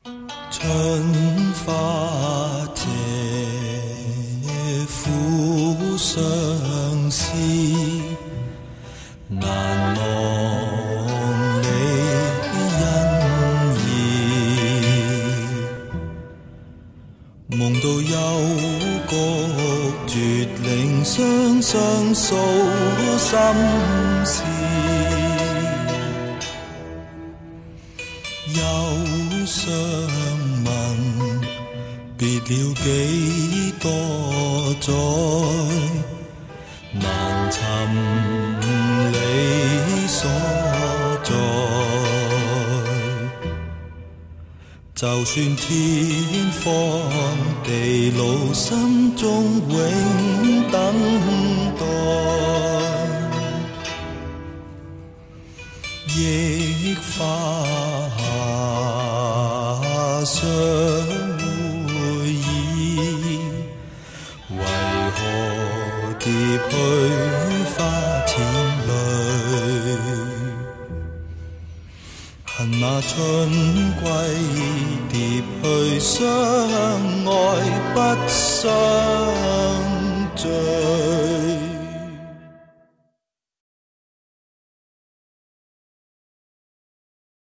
春花謝，苦相思，難忘你恩義。夢到幽谷絕嶺雙雙訴心事，憂傷問別了幾多載，難尋你所在。就算天荒地老心中永等待，憶花相會意，為何蝶去花濺淚？恨那春歸蝶去相愛不相